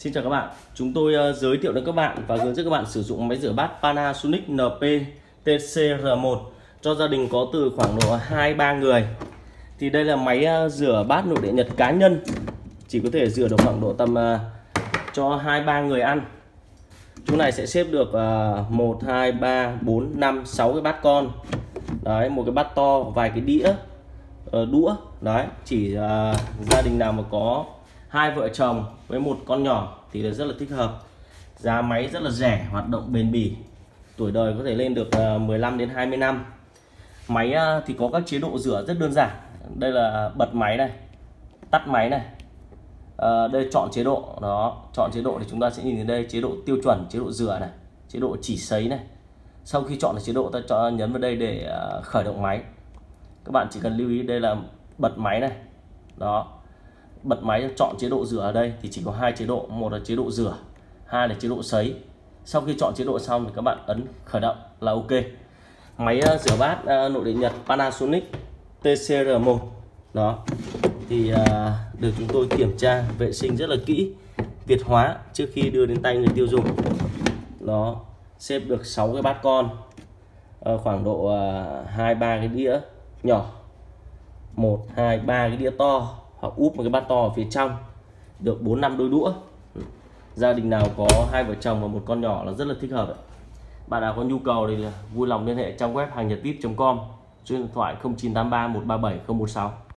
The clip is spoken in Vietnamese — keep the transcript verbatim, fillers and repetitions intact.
Xin chào các bạn, chúng tôi uh, giới thiệu đến các bạn và hướng dẫn các bạn sử dụng máy rửa bát Panasonic en pê tê xê rờ một cho gia đình có từ khoảng độ hai ba người. Thì đây là máy uh, rửa bát nội địa Nhật cá nhân, chỉ có thể rửa được khoảng độ tầm uh, cho hai ba người ăn. Chú này sẽ xếp được uh, một, hai, ba, bốn, năm, sáu cái bát con. Đấy, một cái bát to, vài cái đĩa, uh, đũa. Đấy, chỉ uh, gia đình nào mà có hai vợ chồng với một con nhỏ thì rất là thích hợp. Giá máy rất là rẻ, hoạt động bền bỉ, tuổi đời có thể lên được mười lăm đến hai mươi năm. Máy thì có các chế độ rửa rất đơn giản. Đây là bật máy này, tắt máy này, à, đây chọn chế độ. Đó, chọn chế độ thì chúng ta sẽ nhìn thấy đây chế độ tiêu chuẩn, chế độ rửa này, chế độ chỉ sấy này. Sau khi chọn được chế độ, ta cho nhấn vào đây để khởi động máy. Các bạn chỉ cần lưu ý đây là bật máy này. Đó, bật máy, chọn chế độ rửa ở đây thì chỉ có hai chế độ, một là chế độ rửa, hai là chế độ sấy. Sau khi chọn chế độ xong thì các bạn ấn khởi động là ok. Máy rửa bát nội địa Nhật Panasonic tê xê rờ một đó thì được chúng tôi kiểm tra vệ sinh rất là kỹ, Việt hóa trước khi đưa đến tay người tiêu dùng. Nó xếp được sáu cái bát con, khoảng độ hai ba cái đĩa nhỏ, một hai ba cái đĩa to, hoặc úp một cái bát to ở phía trong, được bốn năm đôi đũa. Gia đình nào có hai vợ chồng và một con nhỏ là rất là thích hợp. Bạn nào có nhu cầu thì vui lòng liên hệ trong web hàng nhật vip chấm com, số điện thoại không chín tám ba một ba bảy không một sáu.